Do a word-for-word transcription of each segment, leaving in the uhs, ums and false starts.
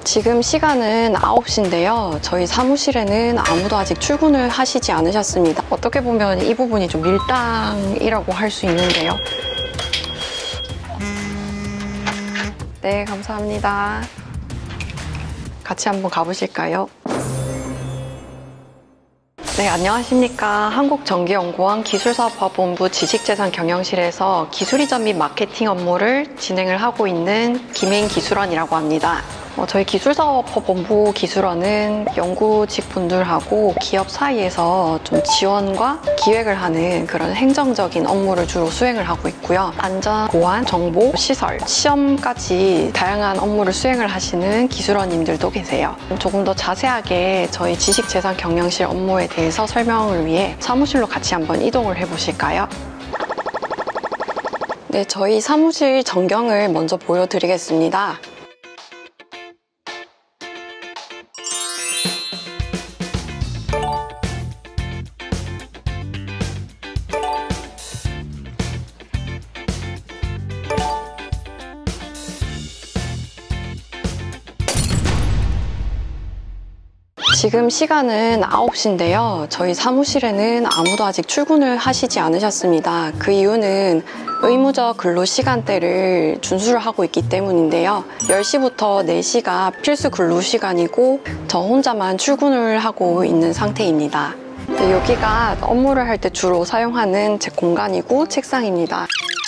지금 시간은 아홉 시인데요. 저희 사무실에는 아무도 아직 출근을 하시지 않으셨습니다. 어떻게 보면 이 부분이 좀 밀당이라고 할 수 있는데요. 네, 감사합니다. 같이 한번 가보실까요? 네, 안녕하십니까. 한국전기연구원 기술사업화본부 지식재산경영실에서 기술이전 및 마케팅 업무를 진행을 하고 있는 김혜인 기술원이라고 합니다. 어, 저희 기술사업화본부 기술원은 연구직 분들하고 기업 사이에서 좀 지원과 기획을 하는 그런 행정적인 업무를 주로 수행을 하고 있고요. 안전, 보안, 정보, 시설, 시험까지 다양한 업무를 수행을 하시는 기술원님들도 계세요. 조금 더 자세하게 저희 지식재산경영실 업무에 대해서 설명을 위해 사무실로 같이 한번 이동을 해보실까요? 네, 저희 사무실 전경을 먼저 보여드리겠습니다. 지금 시간은 아홉 시인데요. 저희 사무실에는 아무도 아직 출근을 하시지 않으셨습니다. 그 이유는 의무적 근로시간대를 준수를 하고 있기 때문인데요. 열 시부터 네 시가 필수 근로시간이고 저 혼자만 출근을 하고 있는 상태입니다. 여기가 업무를 할 때 주로 사용하는 제 공간이고 책상입니다.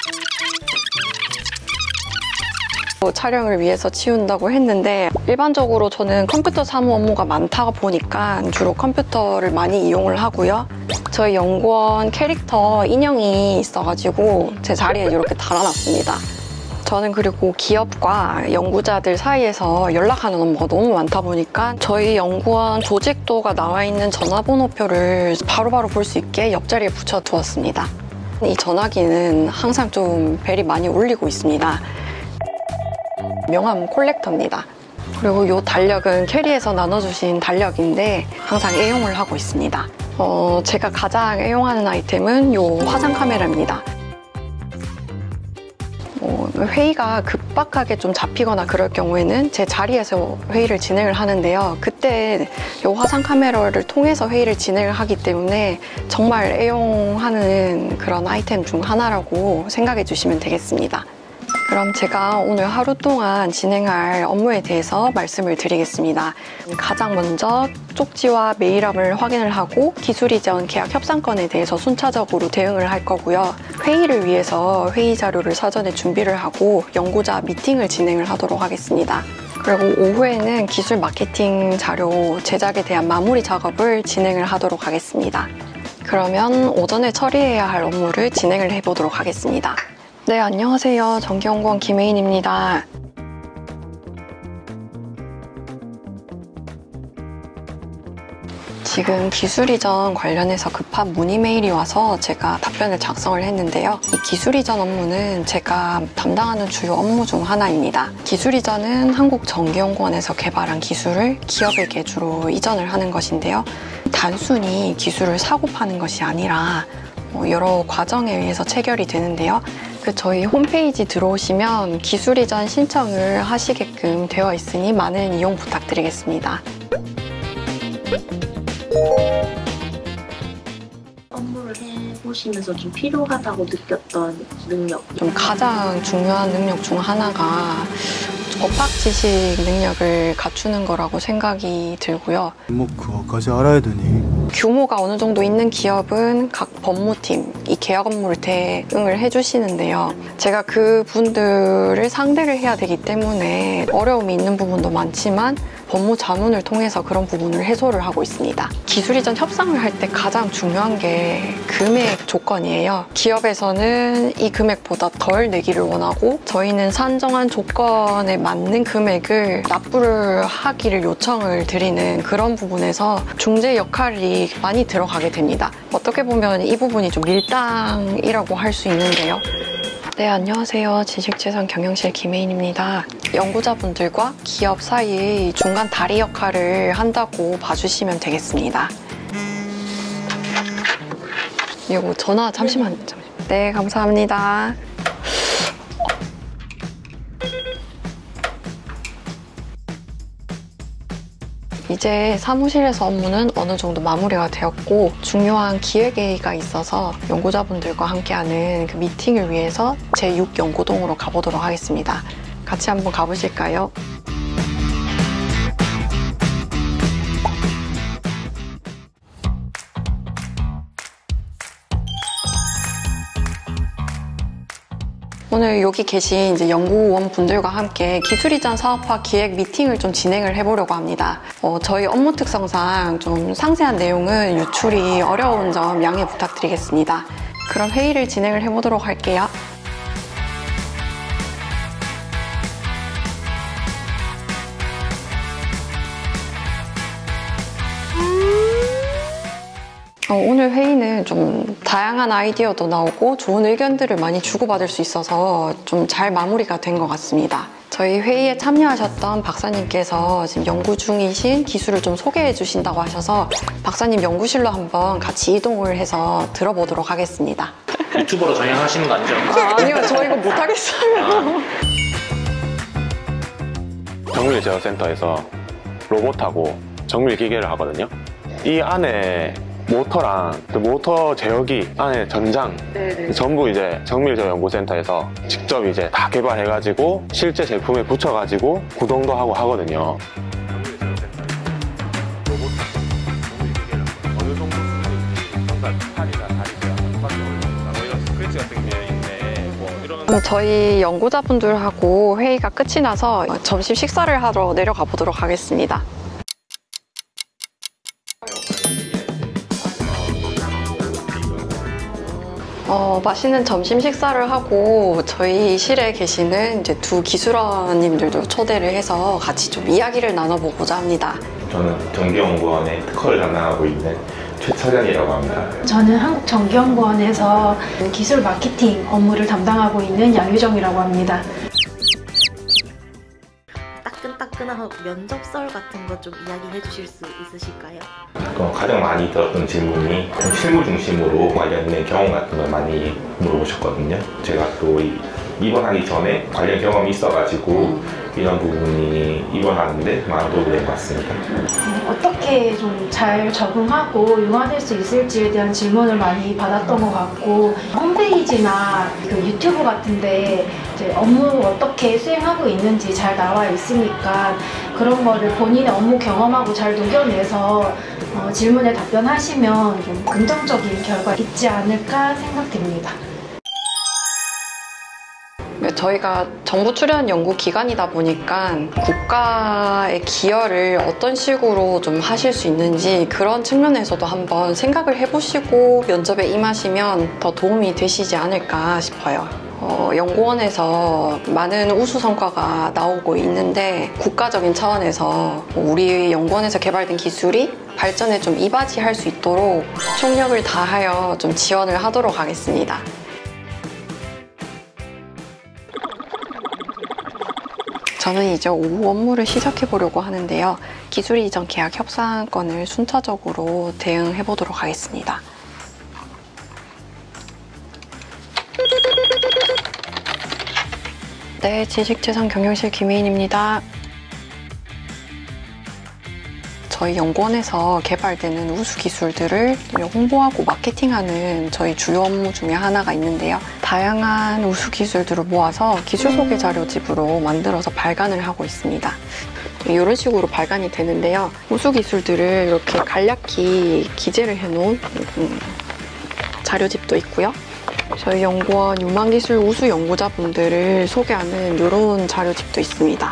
촬영을 위해서 치운다고 했는데 일반적으로 저는 컴퓨터 사무 업무가 많다 보니까 주로 컴퓨터를 많이 이용을 하고요. 저희 연구원 캐릭터 인형이 있어가지고 제 자리에 이렇게 달아놨습니다. 저는 그리고 기업과 연구자들 사이에서 연락하는 업무가 너무 많다 보니까 저희 연구원 조직도가 나와 있는 전화번호표를 바로바로 볼 수 있게 옆자리에 붙여두었습니다. 이 전화기는 항상 좀 벨이 많이 울리고 있습니다. 명함 콜렉터입니다. 그리고 이 달력은 캐리에서 나눠주신 달력인데 항상 애용을 하고 있습니다. 어, 제가 가장 애용하는 아이템은 이 화상 카메라입니다. 어, 회의가 급박하게 좀 잡히거나 그럴 경우에는 제 자리에서 회의를 진행을 하는데요. 그때 이 화상 카메라를 통해서 회의를 진행을 하기 때문에 정말 애용하는 그런 아이템 중 하나라고 생각해 주시면 되겠습니다. 그럼 제가 오늘 하루 동안 진행할 업무에 대해서 말씀을 드리겠습니다. 가장 먼저 쪽지와 메일함을 확인을 하고 기술 이전 계약 협상건에 대해서 순차적으로 대응을 할 거고요. 회의를 위해서 회의 자료를 사전에 준비를 하고 연구자 미팅을 진행을 하도록 하겠습니다. 그리고 오후에는 기술 마케팅 자료 제작에 대한 마무리 작업을 진행을 하도록 하겠습니다. 그러면 오전에 처리해야 할 업무를 진행을 해보도록 하겠습니다. 네, 안녕하세요. 전기연구원 김혜인입니다. 지금 기술 이전 관련해서 급한 문의 메일이 와서 제가 답변을 작성을 했는데요. 이 기술 이전 업무는 제가 담당하는 주요 업무 중 하나입니다. 기술 이전은 한국전기연구원에서 개발한 기술을 기업에게 주로 이전을 하는 것인데요. 단순히 기술을 사고 파는 것이 아니라 여러 과정에 의해서 체결이 되는데요. 그 저희 홈페이지 들어오시면 기술 이전 신청을 하시게끔 되어 있으니 많은 이용 부탁드리겠습니다. 업무를 해보시면서 좀 필요하다고 느꼈던 능력? 좀 가장 중요한 능력 중 하나가 법학 지식 능력을 갖추는 거라고 생각이 들고요. 뭐 그거까지 알아야 되니? 규모가 어느 정도 있는 기업은 각 법무팀, 이 계약 업무를 대응을 해주시는데요. 제가 그 분들을 상대를 해야 되기 때문에 어려움이 있는 부분도 많지만 법무 자문을 통해서 그런 부분을 해소를 하고 있습니다. 기술 이전 협상을 할 때 가장 중요한 게 금액 조건이에요. 기업에서는 이 금액보다 덜 내기를 원하고 저희는 산정한 조건에 맞는 금액을 납부를 하기를 요청을 드리는 그런 부분에서 중재 역할이 많이 들어가게 됩니다. 어떻게 보면 이 부분이 좀 밀당이라고 할 수 있는데요. 네, 안녕하세요. 지식재산경영실 김혜인입니다. 연구자분들과 기업 사이의 중간 다리 역할을 한다고 봐주시면 되겠습니다. 이거 전화 잠시만. 잠시만. 네, 감사합니다. 이제 사무실에서 업무는 어느 정도 마무리가 되었고 중요한 기획회의가 있어서 연구자분들과 함께하는 그 미팅을 위해서 제육 연구동으로 가보도록 하겠습니다. 같이 한번 가보실까요? 오늘 여기 계신 이제 연구원분들과 함께 기술이전 사업화 기획 미팅을 좀 진행을 해보려고 합니다. 어, 저희 업무 특성상 좀 상세한 내용은 유출이 어려운 점 양해 부탁드리겠습니다. 그럼 회의를 진행을 해보도록 할게요. 어, 오늘 회의는 좀 다양한 아이디어도 나오고 좋은 의견들을 많이 주고받을 수 있어서 좀 잘 마무리가 된 것 같습니다. 저희 회의에 참여하셨던 박사님께서 지금 연구 중이신 기술을 좀 소개해 주신다고 하셔서 박사님 연구실로 한번 같이 이동을 해서 들어보도록 하겠습니다. 유튜버로 전향하시는 거 아니죠? 아, 아니요, 저 이거 못하겠어요. 정밀 제어센터에서 로봇하고 정밀 기계를 하거든요. 이 안에 모터랑 그 모터 제어기 안에 전장 네네. 전부 이제 정밀제어연구센터에서 직접 이제 다 개발해가지고 실제 제품에 붙여가지고 구동도 하고 하거든요. 저희 연구자분들하고 회의가 끝이 나서 점심 식사를 하러 내려가 보도록 하겠습니다. 어, 맛있는 점심 식사를 하고 저희 실에 계시는 이제 두 기술원님들도 초대를 해서 같이 좀 이야기를 나눠보고자 합니다. 저는 정기연구원의 특허를 담당하고 있는 최철현이라고 합니다. 저는 한국정기연구원에서 기술 마케팅 업무를 담당하고 있는 양유정이라고 합니다. 따끈따끈한 면접설 같은 거 좀 이야기해 주실 수 있으실까요? 가장 많이 들었던 질문이 실무 중심으로 관련된 경험 같은 걸 많이 물어보셨거든요. 제가 또 입원하기 전에 관련 경험이 있어가지고 이런 부분이 입원하는데 많은 도움이 된 것 같습니다. 어떻게 좀 잘 적응하고 융화될 수 있을지에 대한 질문을 많이 받았던 것 같고 홈페이지나 그 유튜브 같은데 이제 업무 어떻게 수행하고 있는지 잘 나와 있으니까 그런 거를 본인의 업무 경험하고 잘 녹여내서 어, 질문에 답변하시면 좀 긍정적인 결과 있지 않을까 생각됩니다. 저희가 정부 출연 연구 기관이다 보니까 국가의 기여를 어떤 식으로 좀 하실 수 있는지 그런 측면에서도 한번 생각을 해보시고 면접에 임하시면 더 도움이 되시지 않을까 싶어요. 어, 연구원에서 많은 우수 성과가 나오고 있는데 국가적인 차원에서 우리 연구원에서 개발된 기술이 발전에 좀 이바지할 수 있도록 총력을 다하여 좀 지원을 하도록 하겠습니다. 저는 이제 오후 업무를 시작해 보려고 하는데요. 기술 이전 계약 협상 건을 순차적으로 대응해 보도록 하겠습니다. 네, 지식재산 경영실 김혜인입니다. 저희 연구원에서 개발되는 우수 기술들을 홍보하고 마케팅하는 저희 주요 업무 중에 하나가 있는데요. 다양한 우수 기술들을 모아서 기술 소개 자료집으로 만들어서 발간을 하고 있습니다. 이런 식으로 발간이 되는데요. 우수 기술들을 이렇게 간략히 기재를 해놓은 자료집도 있고요. 저희 연구원 유망기술 우수 연구자분들을 소개하는 이런 자료집도 있습니다.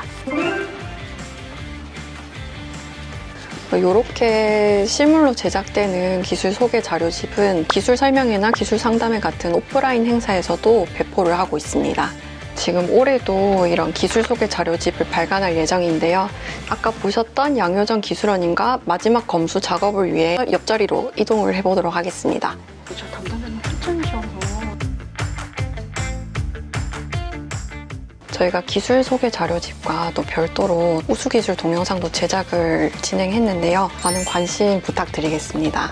이렇게 실물로 제작되는 기술 소개 자료집은 기술 설명회나 기술 상담회 같은 오프라인 행사에서도 배포를 하고 있습니다. 지금 올해도 이런 기술 소개 자료집을 발간할 예정인데요. 아까 보셨던 양효정 기술원님과 마지막 검수 작업을 위해 옆자리로 이동을 해보도록 하겠습니다. 저 담당자님 추천이셔서 저희가 기술 소개 자료집과 또 별도로 우수기술 동영상도 제작을 진행했는데요. 많은 관심 부탁드리겠습니다.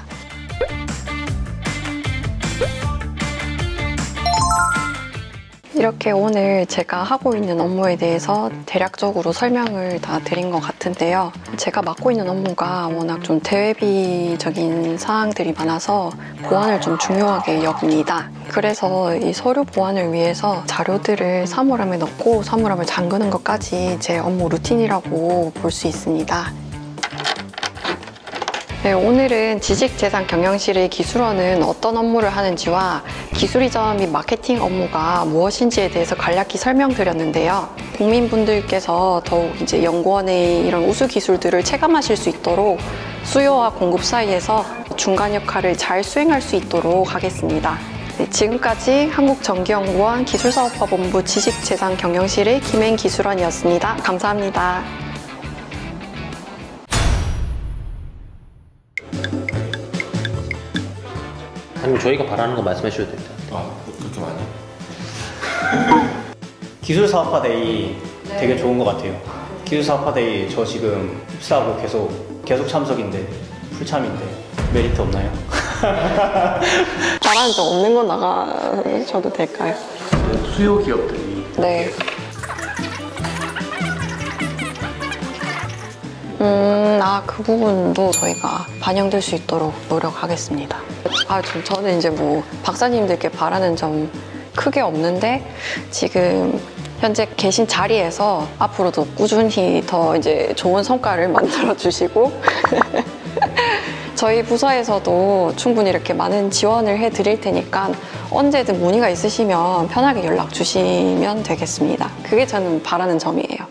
이렇게 오늘 제가 하고 있는 업무에 대해서 대략적으로 설명을 다 드린 것 같은데요. 제가 맡고 있는 업무가 워낙 좀 대외비적인 사항들이 많아서 보안을 좀 중요하게 여깁니다. 그래서 이 서류 보안을 위해서 자료들을 사물함에 넣고 사물함을 잠그는 것까지 제 업무 루틴이라고 볼 수 있습니다. 네, 오늘은 지식재산 경영실의 기술원은 어떤 업무를 하는지와 기술 이전 및 마케팅 업무가 무엇인지에 대해서 간략히 설명드렸는데요. 국민분들께서 더욱 이제 연구원의 이런 우수 기술들을 체감하실 수 있도록 수요와 공급 사이에서 중간 역할을 잘 수행할 수 있도록 하겠습니다. 네, 지금까지 한국전기연구원 기술사업화본부 지식재산 경영실의 김행 기술원이었습니다. 감사합니다. 아니면 저희가 바라는 거 말씀해 주셔도 됩니다. 아, 그렇게 많이? 기술사업화데이 되게 좋은 것 같아요. 기술사업화데이 저 지금 입사하고 계속 계속 참석인데 풀참인데 메리트 없나요? 말하는 적 없는 거 나가셔도 될까요? 수요 기업들이 네. 음, 아, 그 부분도 저희가 반영될 수 있도록 노력하겠습니다. 아, 저, 저는 이제 뭐 박사님들께 바라는 점 크게 없는데 지금 현재 계신 자리에서 앞으로도 꾸준히 더 이제 좋은 성과를 만들어 주시고 저희 부서에서도 충분히 이렇게 많은 지원을 해 드릴 테니까 언제든 문의가 있으시면 편하게 연락 주시면 되겠습니다. 그게 저는 바라는 점이에요.